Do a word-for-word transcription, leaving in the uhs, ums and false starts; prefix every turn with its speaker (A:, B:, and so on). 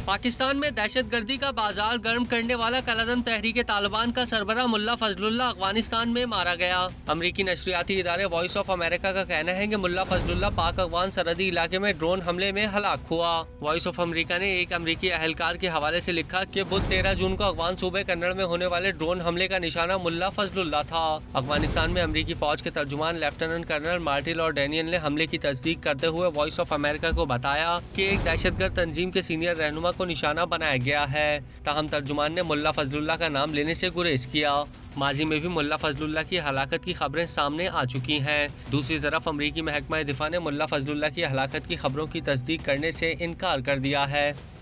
A: पाकिस्तान में दहशतगर्दी का बाजार गर्म करने वाला कलअदम तहरीक तालिबान का सरबराह मुल्ला फजलुल्लाह अफगानिस्तान में मारा गया। अमरीकी नशरियाती इदारे वॉइस ऑफ अमेरिका का कहना है कि मुल्ला फजलुल्लाह पाक अफगान सरहदी इलाके में ड्रोन हमले में हलाक हुआ। वॉइस ऑफ अमेरिका ने एक अमरीकी अहलकार के हवाले से लिखा कि बुध तेरह जून को अफगान सूबे कन्नड़ में होने वाले ड्रोन हमले का निशाना मुल्ला फजलुल्लाह था। अफगानिस्तान में अमरीकी फौज के तर्जुमान लेफ्टिनेंट कर्नल मार्टिन और डेनियल ने हमले की तस्दीक करते हुए वॉइस ऑफ अमेरिका को बताया कि एक दहशतगर्द तंजीम के सीनियर रहनुमा को निशाना बनाया गया है। ताहम तर्जुमान ने मुल्ला फजलुल्लाह का नाम लेने से गुरेज किया। माजी में भी मुल्ला फजलुल्लाह की हलाकत की खबरें सामने आ चुकी हैं। दूसरी तरफ अमरीकी महकमा दिफा ने मुल्ला फजलुल्लाह की हलाकत की खबरों की तस्दीक करने से इनकार कर दिया है।